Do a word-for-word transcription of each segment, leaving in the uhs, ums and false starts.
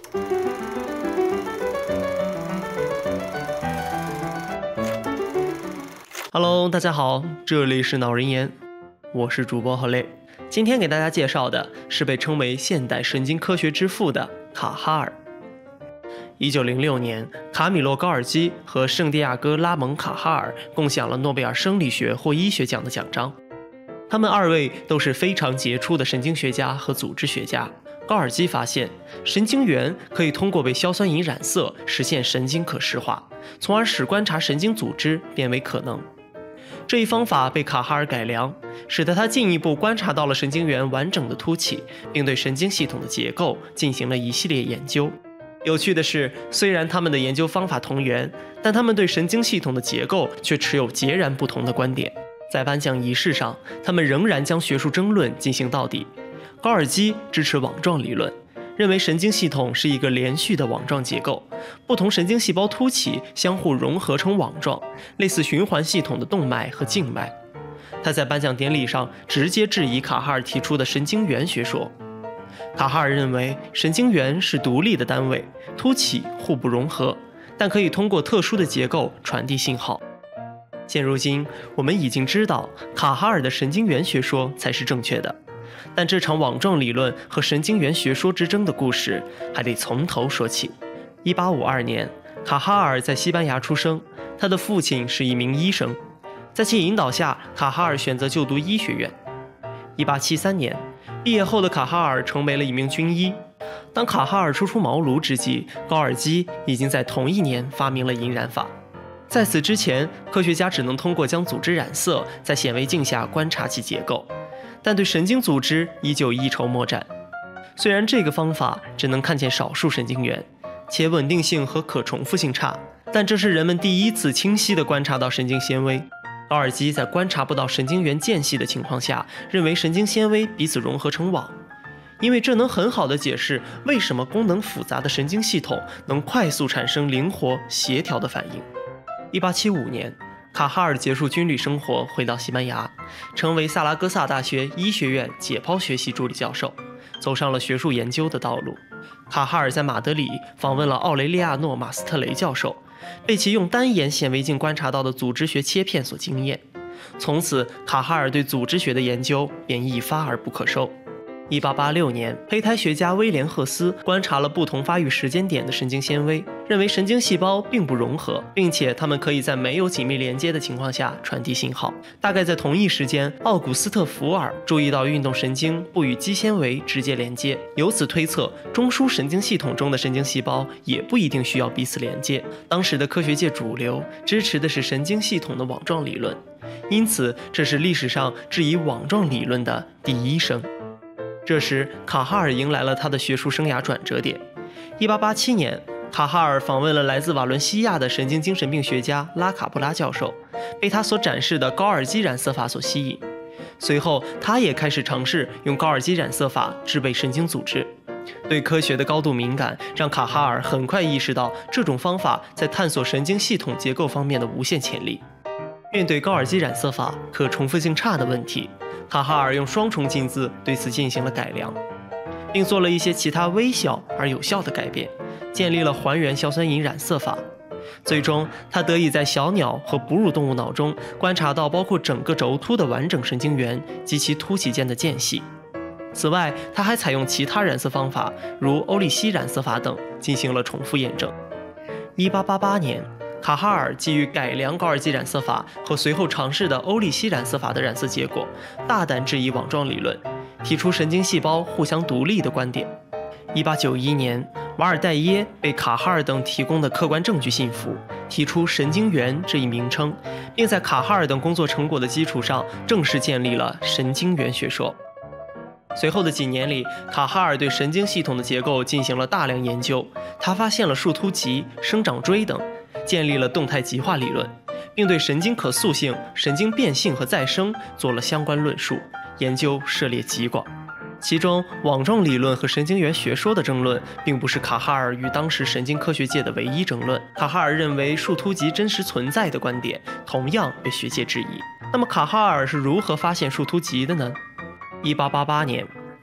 Hello， 大家好，这里是脑人言，我是主播何累。今天给大家介绍的是被称为现代神经科学之父的卡哈尔。一九零六年，卡米洛·高尔基和圣地亚哥·拉蒙·卡哈尔共享了诺贝尔生理学或医学奖的奖章。他们二位都是非常杰出的神经学家和组织学家。高尔基发现，神经元可以通过被硝酸银染色实现神经可视化，从而使观察神经组织变为可能。这一方法被卡哈尔改良，使得他进一步观察到了神经元完整的凸起，并对神经系统的结构进行了一系列研究。有趣的是，虽然他们的研究方法同源，但他们对神经系统的结构却持有截然不同的观点。在颁奖仪式上，他们仍然将学术争论进行到底。高尔基支持网状理论，认为神经系统是一个连续的网状结构，不同神经细胞凸起相互融合成网状，类似循环系统的动脉和静脉。他在颁奖典礼上直接质疑卡哈尔提出的神经元学说。卡哈尔认为神经元是独立的单位，凸起互不融合，但可以通过特殊的结构传递信号。现如今，我们已经知道卡哈尔的神经元学说才是正确的。但这场网状理论和神经元学说之争的故事还得从头说起。一八五二年，卡哈尔在西班牙出生，他的父亲是一名医生。在其引导下，卡哈尔选择就读医学院。一八七三年，毕业后的卡哈尔成为了一名军医。当卡哈尔初出茅庐之际，高尔基已经在同一年发明了银染法。在此之前，科学家只能通过将组织染色，在显微镜下观察其结构，但对神经组织依旧一筹莫展。虽然这个方法只能看见少数神经元，且稳定性和可重复性差，但这是人们第一次清晰地观察到神经纤维。高尔基在观察不到神经元间隙的情况下，认为神经纤维彼此融合成网，因为这能很好地解释为什么功能复杂的神经系统能快速产生灵活协调的反应。一八七五年，卡哈尔结束军旅生活，回到西班牙，成为萨拉戈萨大学医学院解剖学系助理教授，走上了学术研究的道路。卡哈尔在马德里访问了奥雷利亚诺·马斯特雷教授，被其用单眼显微镜观察到的组织学切片所惊艳。从此，卡哈尔对组织学的研究便一发而不可收。一八八六年，胚胎学家威廉·赫斯观察了不同发育时间点的神经纤维，认为神经细胞并不融合，并且它们可以在没有紧密连接的情况下传递信号。大概在同一时间，奥古斯特·福尔注意到运动神经不与肌纤维直接连接，由此推测中枢神经系统中的神经细胞也不一定需要彼此连接。当时的科学界主流支持的是神经系统的网状理论，因此这是历史上质疑网状理论的第一声。这时，卡哈尔迎来了他的学术生涯转折点。一八八七年，卡哈尔访问了来自瓦伦西亚的神经精神病学家拉卡布拉教授，被他所展示的高尔基染色法所吸引。随后，他也开始尝试用高尔基染色法制备神经组织。对科学的高度敏感让卡哈尔很快意识到这种方法在探索神经系统结构方面的无限潜力。面对高尔基染色法可重复性差的问题，卡哈尔用双重镜子对此进行了改良，并做了一些其他微小而有效的改变，建立了还原硝酸银染色法。最终，他得以在小鸟和哺乳动物脑中观察到包括整个轴突的完整神经元及其凸起间的间隙。此外，他还采用其他染色方法，如欧利希染色法等，进行了重复验证。一八八八年，卡哈尔基于改良高尔基染色法和随后尝试的欧利希染色法的染色结果，大胆质疑网状理论，提出神经细胞互相独立的观点。一八九一年，瓦尔代耶被卡哈尔等提供的客观证据信服，提出神经元这一名称，并在卡哈尔等工作成果的基础上正式建立了神经元学说。随后的几年里，卡哈尔对神经系统的结构进行了大量研究，他发现了树突棘、生长锥等，建立了动态极化理论，并对神经可塑性、神经变性和再生做了相关论述，研究涉猎极广。其中，网状理论和神经元学说的争论并不是卡哈尔与当时神经科学界的唯一争论。卡哈尔认为树突棘真实存在的观点同样被学界质疑。那么，卡哈尔是如何发现树突棘的呢？一八八八年，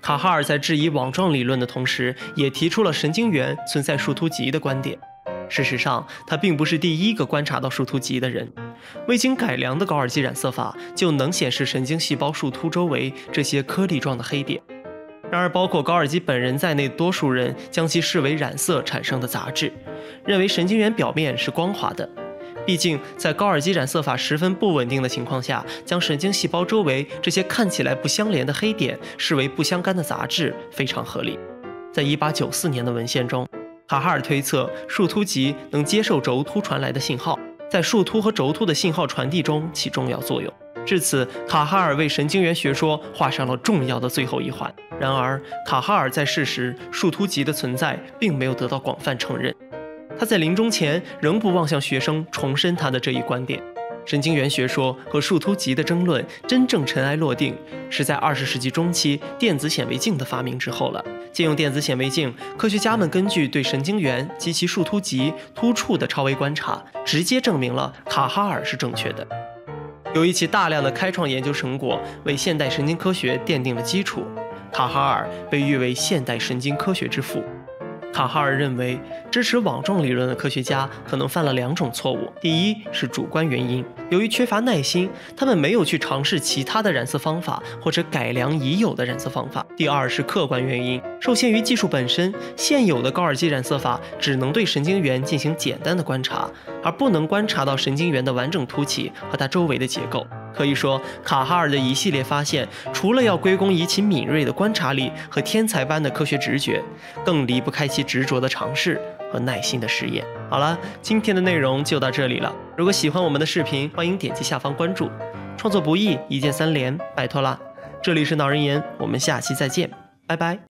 卡哈尔在质疑网状理论的同时，也提出了神经元存在树突棘的观点。事实上，他并不是第一个观察到树突棘的人。未经改良的高尔基染色法就能显示神经细胞树突周围这些颗粒状的黑点。然而，包括高尔基本人在内，多数人将其视为染色产生的杂质，认为神经元表面是光滑的。毕竟，在高尔基染色法十分不稳定的情况下，将神经细胞周围这些看起来不相连的黑点视为不相干的杂质，非常合理。在一八九四年的文献中，卡哈尔推测树突棘能接受轴突传来的信号，在树突和轴突的信号传递中起重要作用。至此，卡哈尔为神经元学说画上了重要的最后一环。然而，卡哈尔在世时，树突棘的存在并没有得到广泛承认。他在临终前仍不忘向学生重申他的这一观点。神经元学说和树突棘的争论真正尘埃落定，是在二十世纪中期电子显微镜的发明之后了。借用电子显微镜，科学家们根据对神经元及其树突棘突触的超微观察，直接证明了卡哈尔是正确的。由于其大量的开创研究成果为现代神经科学奠定了基础，卡哈尔被誉为现代神经科学之父。卡哈尔认为，支持网状理论的科学家可能犯了两种错误。第一是主观原因，由于缺乏耐心，他们没有去尝试其他的染色方法或者改良已有的染色方法。第二是客观原因，受限于技术本身，现有的高尔基染色法只能对神经元进行简单的观察，而不能观察到神经元的完整突起和它周围的结构。可以说，卡哈尔的一系列发现，除了要归功于其敏锐的观察力和天才般的科学直觉，更离不开其执着的尝试和耐心的实验。好了，今天的内容就到这里了。如果喜欢我们的视频，欢迎点击下方关注。创作不易，一键三连，拜托啦！这里是脑人言，我们下期再见，拜拜。